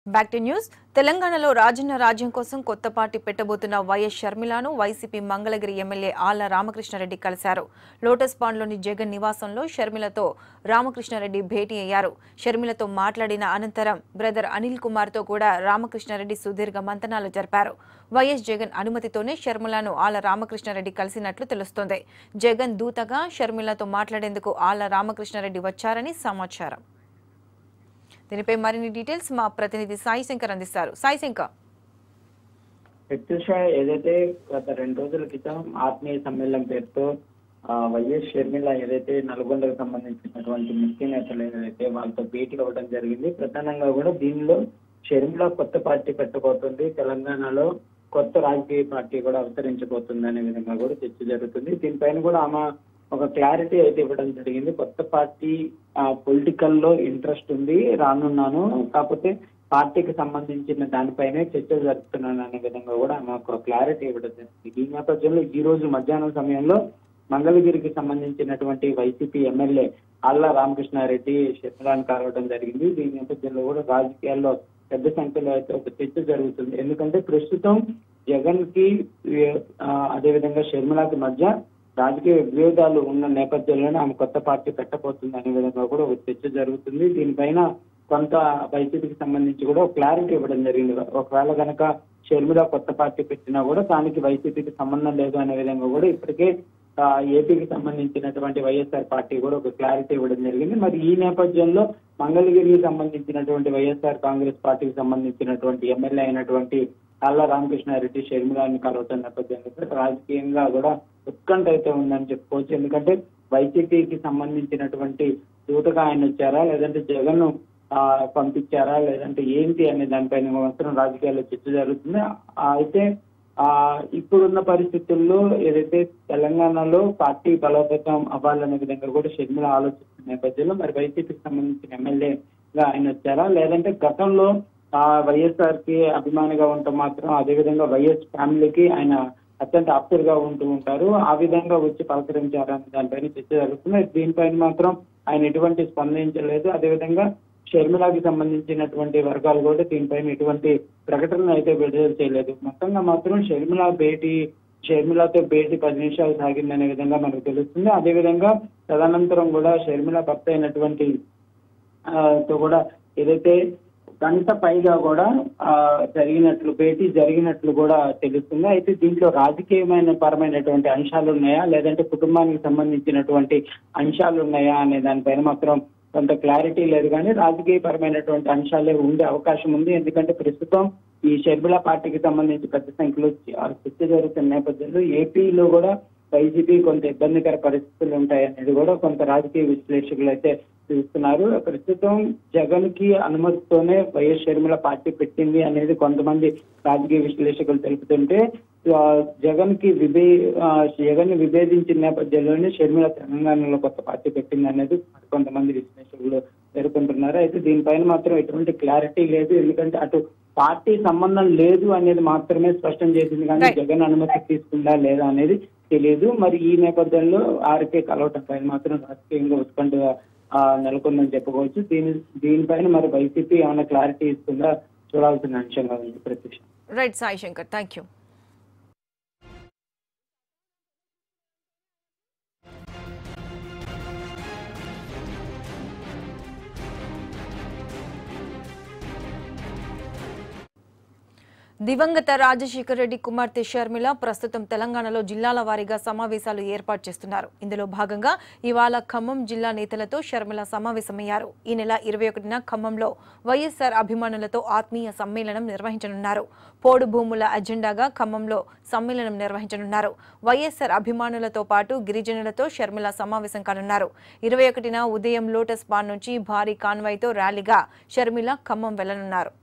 Back to news. తెలంగాణలో రాజన్న రాజ్యం కోసం కొత్త పార్టీ పెట్టబోతున్న వైఎస్ షర్మిలను వైసీపీ మంగళగిరి ఎమ్మెల్యే ఆళ్ల రామకృష్ణ రెడ్డి కలిశారు. లోటస్ పాండ్లోని జగన్ నివాసంలో షర్మిలతో రామకృష్ణ రెడ్డి భేటీ అయ్యారు. షర్మిలతో మాట్లాడిన అనంతరం బ్రదర్ అనిల్ కుమార్తో కూడా రామకృష్ణ రెడ్డి సుదీర్ఘ మంతనాలు జరిపారు. వైఎస్ జగన్ అనుమతితోనే షర్మిలను ఆళ్ల రామకృష్ణ రెడ్డి కలిసినట్లు తెలుస్తోంది. జగన్ దూతగా షర్మిలతో మాట్లాడేందుకు ఆళ్ల రామకృష్ణ రెడ్డి వచ్చారని సమాచారం. దీనిపై మరిన్ని డీటెయిల్స్ మా ప్రతినిధి సాయి శంకర్ అందిస్తారు. సాయి శంకర్, ఏదైతే గత 2 రోజుల క్రితం ఆత్మీయ సమ్మేళనం పేరుతో వైఎస్ షర్మిల ఏదైతే నల్గొండకు సంబంధించినటువంటి ముఖ్య నేతలు ఏదైతే వాళ్ళతో భేటీ అవ్వడం జరిగింది. ప్రధానంగా కూడా దీనిలో షర్మిల కొత్త పార్టీ పెట్టబోతుంది, తెలంగాణలో కొత్త రాజకీయ పార్టీ కూడా అవతరించబోతుంది అనే విధంగా కూడా చర్చ జరుగుతుంది. దీనిపైన కూడా ఆమె ఒక క్లారిటీ అయితే ఇవ్వడం జరిగింది. కొత్త పార్టీ పొలిటికల్ లో ఇంట్రెస్ట్ ఉంది, రానున్నాను, కాకపోతే పార్టీకి సంబంధించిన దానిపైనే చర్చలు జరుపుతున్నాను అనే విధంగా కూడా ఆమె ఒక క్లారిటీ ఇవ్వడం జరిగింది. ఈ నేపథ్యంలో ఈ రోజు మధ్యాహ్నం సమయంలో మంగళగిరికి సంబంధించినటువంటి వైసీపీ ఎమ్మెల్యే అల్ల రామకృష్ణ రెడ్డి షర్మిలను కలవడం జరిగింది. దీని నేపథ్యంలో కూడా రాజకీయాల్లో పెద్ద సంఖ్యలో అయితే ఒక చర్చ జరుగుతుంది. ఎందుకంటే ప్రస్తుతం జగన్ కి అదేవిధంగా షర్మిలకి మధ్య రాజకీయ విభేదాలు ఉన్న నేపథ్యంలోనే ఆమె కొత్త పార్టీ పెట్టబోతుంది అనే విధంగా కూడా ఒక చర్చ జరుగుతుంది. దీనిపైన కొంత వైసీపీకి సంబంధించి కూడా క్లారిటీ ఇవ్వడం జరిగింది. ఒకవేళ కనుక షర్మిల కొత్త పార్టీ పెట్టినా కూడా దానికి వైసీపీకి సంబంధం లేదు అనే విధంగా కూడా ఇప్పటికే ఏపీకి సంబంధించినటువంటి వైఎస్ఆర్ పార్టీ కూడా ఒక క్లారిటీ ఇవ్వడం జరిగింది. మరి ఈ నేపథ్యంలో మంగళగిరికి సంబంధించినటువంటి వైఎస్ఆర్ కాంగ్రెస్ పార్టీకి సంబంధించినటువంటి ఎమ్మెల్యే అయినటువంటి అల్ల రామకృష్ణ రెడ్డి షర్మిలాని కలవటం నేపథ్యంలో రాజకీయంగా కూడా ఉత్కంఠ అయితే ఉందని చెప్పుకోవచ్చు. ఎందుకంటే వైసీపీకి సంబంధించినటువంటి దూతగా ఆయన వచ్చారా, లేదంటే జగన్ పంపించారా, లేదంటే ఏంటి అనే దానిపైన మాత్రం రాజకీయాల్లో చర్చ జరుగుతుంది. అయితే ఇప్పుడున్న పరిస్థితుల్లో ఏదైతే తెలంగాణలో పార్టీ బలోపేతం అవ్వాలనే విధంగా కూడా షర్మిల ఆలోచిస్తున్న నేపథ్యంలో మరి వైసీపీకి సంబంధించిన ఎమ్మెల్యేగా ఆయన వచ్చారా, లేదంటే గతంలో వైఎస్ఆర్ కి అభిమానిగా ఉండటం మాత్రం, అదేవిధంగా వైఎస్ ఫ్యామిలీకి ఆయన అత్యంత ఆప్తులుగా ఉంటూ ఉంటారు, ఆ విధంగా వచ్చి పలకరించారని దానిపైన చర్చ జరుగుతుంది. దీనిపైన మాత్రం ఆయన ఎటువంటి స్పందించలేదు. అదేవిధంగా షర్మిలాకి సంబంధించినటువంటి వర్గాలు కూడా దీనిపైన ఎటువంటి ప్రకటనలు అయితే విడుదల చేయలేదు. మొత్తంగా మాత్రం షర్మిలతో భేటీ 10 నిమిషాలు సాగిందనే విధంగా మనకు తెలుస్తుంది. అదేవిధంగా తదనంతరం కూడా షర్మిల భర్త అయినటువంటి తో కూడా ఏదైతే గంట పైగా కూడా భేటీ జరిగినట్లు కూడా తెలుస్తుంది. అయితే దీంట్లో రాజకీయమైన పరమైనటువంటి అంశాలు ఉన్నాయా, లేదంటే కుటుంబానికి సంబంధించినటువంటి అంశాలు ఉన్నాయా అనే దానిపైన మాత్రం కొంత క్లారిటీ లేదు. కానీ రాజకీయ పరమైనటువంటి అంశాలే ఉండే అవకాశం ఉంది. ఎందుకంటే ప్రస్తుతం ఈ షర్మిల పార్టీకి సంబంధించి పెద్ద సంఖ్యలో చర్చ జరుగుతున్న నేపథ్యంలో ఏపీలో కూడా వైసీపీ కొంత ఇబ్బందికర పరిస్థితులు ఉంటాయనేది కూడా కొంత రాజకీయ విశ్లేషకులు అయితే చూస్తున్నారు. ప్రస్తుతం జగన్ కి అనుమతితోనే వైఎస్ షర్మిల పార్టీ పెట్టింది అనేది కొంతమంది రాజకీయ విశ్లేషకులు తెలుపుతుంటే, జగన్ విభేదించిన నేపథ్యంలోనే షర్మిల తెలంగాణలో కొత్త పార్టీ పెట్టింది అనేది కొంతమంది విశ్లేషకులు పేర్కొంటున్నారు. అయితే దీనిపైన మాత్రం ఎటువంటి క్లారిటీ లేదు. ఎందుకంటే అటు పార్టీ సంబంధం లేదు అనేది మాత్రమే స్పష్టం చేసింది, కానీ జగన్ అనుమతి తీసుకుందా లేదా అనేది తెలియదు. మరి ఈ నేపథ్యంలో ఆర్కే కలవటం పైన మాత్రం రాజకీయంగా ఉత్కంఠగా నెలకొందని చెప్పుకోవచ్చు. దీనిపైన మరి వైసీపీ ఏమైనా క్లారిటీ ఇస్తుందా చూడాల్సిన అంశంగా ఉంది. ప్రత్యక్ష రైట్ సాయి శంకర్, థ్యాంక్ యూ. దివంగత రాజశేఖర్ రెడ్డి కుమార్తె షర్మిల ప్రస్తుతం తెలంగాణలో జిల్లాల వారీగా సమావేశాలు ఏర్పాటు చేస్తున్నారు. ఇందులో భాగంగా ఇవాళ ఖమ్మం జిల్లా నేతలతో షర్మిల సమావేశమయ్యారు. ఈ నెల 21న ఖమ్మంలో వైఎస్ఆర్ అభిమానులతో ఆత్మీయ సమ్మేళనం నిర్వహించనున్నారు. పోడు భూముల అజెండాగా ఖమ్మంలో సమ్మేళనం నిర్వహించనున్నారు. వైఎస్ఆర్ అభిమానులతో పాటు గిరిజనులతో షర్మిల సమావేశం కానున్నారు. 21న ఉదయం లోటస్ పాండ్ నుంచి భారీ కాన్వాయ్తో ర్యాలీగా షర్మిల ఖమ్మం వెళ్లనున్నారు.